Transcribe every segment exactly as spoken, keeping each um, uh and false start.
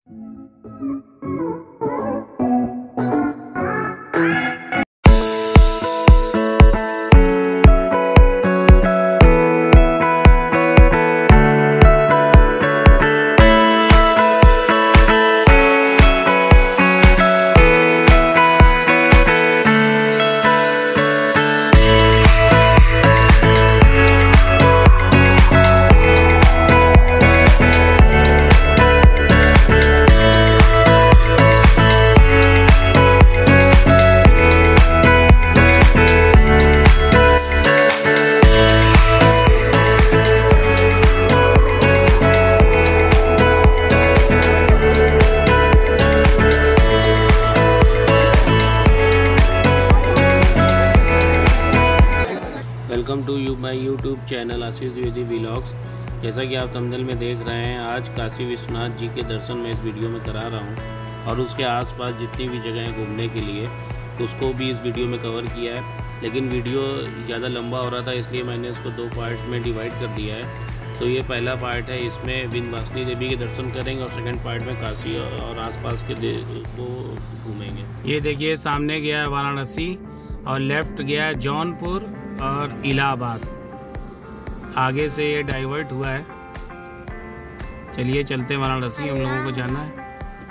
Welcome to you my YouTube channel Ashish Dwivedi vlogs. जैसा कि आप थंबनेल में देख रहे हैं, आज काशी विश्वनाथ जी के दर्शन मैं इस वीडियो में करा रहा हूं और उसके आसपास जितनी भी जगह हैं घूमने के लिए उसको भी इस वीडियो में कवर किया है। लेकिन वीडियो ज़्यादा लंबा हो रहा था, इसलिए मैंने इसको दो पार्ट में डिवाइड कर दिया है। तो ये पहला पार्ट है, इसमें विंध्यवासिनी देवी के दर्शन करेंगे और सेकेंड पार्ट में काशी और आसपास के को घूमेंगे। ये देखिए, सामने गया है वाराणसी और लेफ्ट गया है जौनपुर और इलाहाबाद। आगे से ये डाइवर्ट हुआ है। चलिए चलते हैं वाराणसी, हम लोगों को जाना है।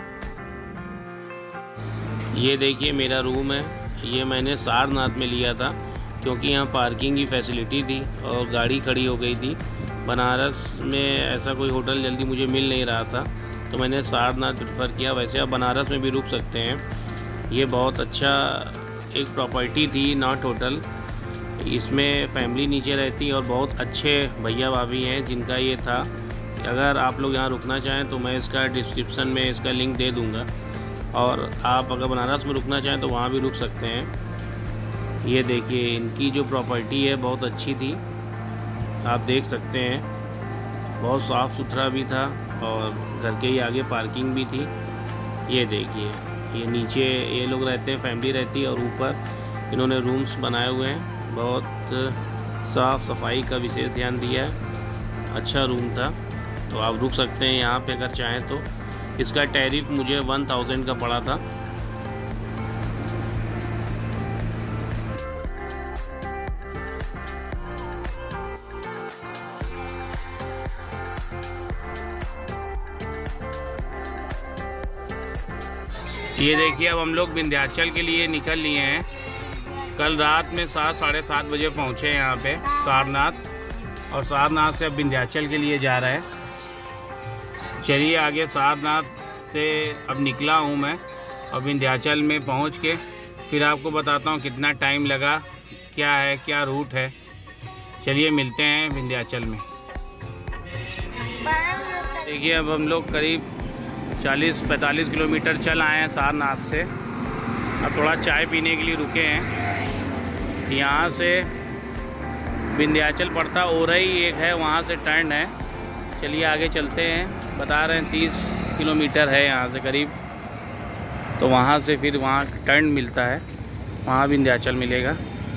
ये देखिए मेरा रूम है। ये मैंने सारनाथ में लिया था क्योंकि यहाँ पार्किंग की फैसिलिटी थी और गाड़ी खड़ी हो गई थी। बनारस में ऐसा कोई होटल जल्दी मुझे मिल नहीं रहा था, तो मैंने सारनाथ प्रेफर किया। वैसे आप बनारस में भी रुक सकते हैं। ये बहुत अच्छा एक प्रॉपर्टी थी, नॉट होटल। इसमें फैमिली नीचे रहती और बहुत अच्छे भैया भाभी हैं जिनका ये था। अगर आप लोग यहाँ रुकना चाहें तो मैं इसका डिस्क्रिप्शन में इसका लिंक दे दूँगा, और आप अगर बनारस में रुकना चाहें तो वहाँ भी रुक सकते हैं। ये देखिए, इनकी जो प्रॉपर्टी है बहुत अच्छी थी, आप देख सकते हैं। बहुत साफ़ सुथरा भी था और घर के ही आगे पार्किंग भी थी। ये देखिए, ये नीचे ये लोग रहते हैं, फैमिली रहती है, और ऊपर इन्होंने रूम्स बनाए हुए हैं। बहुत साफ़ सफाई का विशेष ध्यान दिया है। अच्छा रूम था, तो आप रुक सकते हैं यहाँ पे अगर चाहें तो। इसका टैरिफ मुझे वन थाउजेंड का पड़ा था। ये देखिए, अब हम लोग विंध्याचल के लिए निकल लिए हैं। कल रात में सात साढ़े सात बजे पहुँचे यहाँ पे सारनाथ, और सारनाथ से अब विंध्याचल के लिए जा रहे हैं। चलिए आगे, सारनाथ से अब निकला हूँ मैं और विंध्याचल में पहुँच के फिर आपको बताता हूँ कितना टाइम लगा, क्या है, क्या रूट है। चलिए मिलते हैं विंध्याचल में। देखिए, अब हम लोग करीब चालीस पैंतालीस किलोमीटर चल आए हैं सारनाथ से। अब थोड़ा चाय पीने के लिए रुके हैं। यहाँ से विंध्याचल पड़ता ओरई एक है, वहाँ से टर्न है। चलिए आगे चलते हैं। बता रहे हैं तीस किलोमीटर है यहाँ से करीब, तो वहाँ से फिर वहाँ टर्न मिलता है, वहाँ विंध्याचल मिलेगा।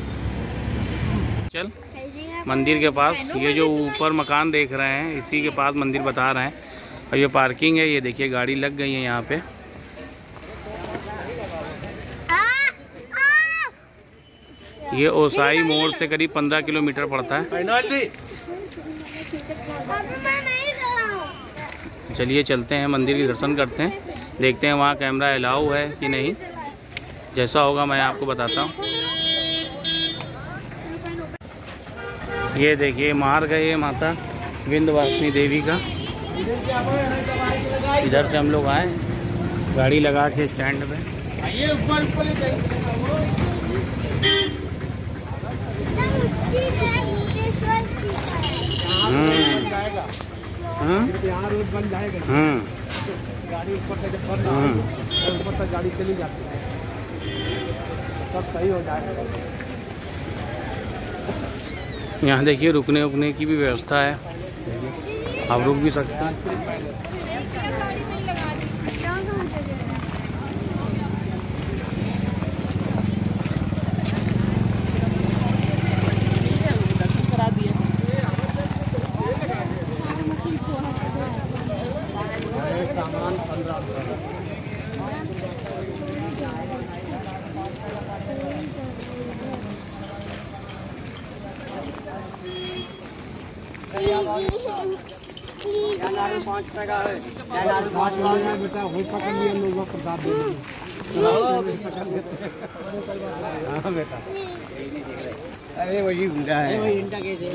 चल मंदिर के पास, ये जो ऊपर मकान देख रहे हैं इसी के पास मंदिर बता रहे हैं। और ये पार्किंग है। ये देखिए गाड़ी लग गई है यहाँ पे। ये ओसाई मोड़ से करीब पंद्रह किलोमीटर पड़ता है। चलिए चलते हैं, मंदिर के दर्शन करते हैं, देखते हैं वहाँ कैमरा अलाउ है कि नहीं। जैसा होगा मैं आपको बताता हूँ। ये देखिए मार्ग है ये माता विंध्यवासिनी देवी का। इधर से हम लोग आए, गाड़ी लगा के स्टैंड पे। यहाँ रोड बन जाएगा, गाड़ी ऊपर से जब बढ़ रहा है ऊपर से गाड़ी चली जाती है, सब सही हो जाएगा। यहाँ देखिए रुकने उकने की भी व्यवस्था है, आप रुक भी सकते हैं। सामान पाँच टका है पाँच है बेटा वही पकड़ लिया लोग प्रसाद दे हाँ बेटा अरे वही हुंडा है वही इंटा के दे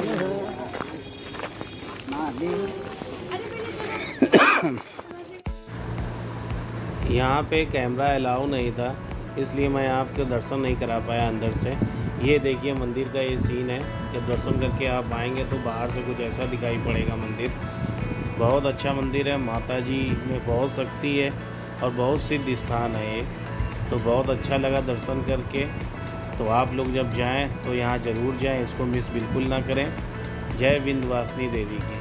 यहाँ पे कैमरा अलाउ नहीं था, इसलिए मैं आपको दर्शन नहीं करा पाया अंदर से। ये देखिए मंदिर का ये सीन है। जब दर्शन करके आप आएंगे तो बाहर से कुछ ऐसा दिखाई पड़ेगा मंदिर। बहुत अच्छा मंदिर है, माता जी में बहुत शक्ति है और बहुत सिद्ध स्थान है ये। तो बहुत अच्छा लगा दर्शन करके। तो आप लोग जब जाएं तो यहाँ ज़रूर जाएं, इसको मिस बिल्कुल ना करें। जय विंध्यवासिनी देवी की।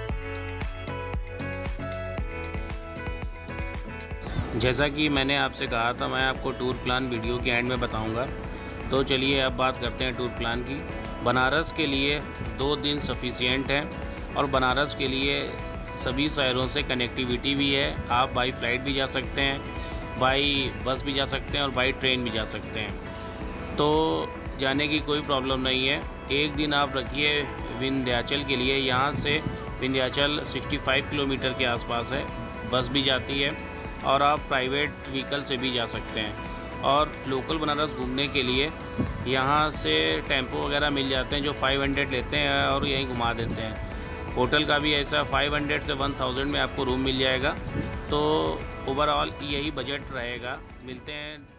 जैसा कि मैंने आपसे कहा था, मैं आपको टूर प्लान वीडियो के एंड में बताऊंगा। तो चलिए अब बात करते हैं टूर प्लान की। बनारस के लिए दो दिन सफिशिएंट है और बनारस के लिए सभी शहरों से कनेक्टिविटी भी है। आप बाई फ्लाइट भी जा सकते हैं, बाई बस भी जा सकते हैं और बाई ट्रेन भी जा सकते हैं। तो जाने की कोई प्रॉब्लम नहीं है। एक दिन आप रखिए विंध्याचल के लिए। यहाँ से विंध्याचल पैंसठ किलोमीटर के आसपास है, बस भी जाती है और आप प्राइवेट व्हीकल से भी जा सकते हैं। और लोकल बनारस घूमने के लिए यहाँ से टेम्पो वगैरह मिल जाते हैं जो पाँच सौ लेते हैं और यहीं घुमा देते हैं। होटल का भी ऐसा पाँच सौ से एक हज़ार में आपको रूम मिल जाएगा। तो ओवरऑल यही बजट रहेगा। मिलते हैं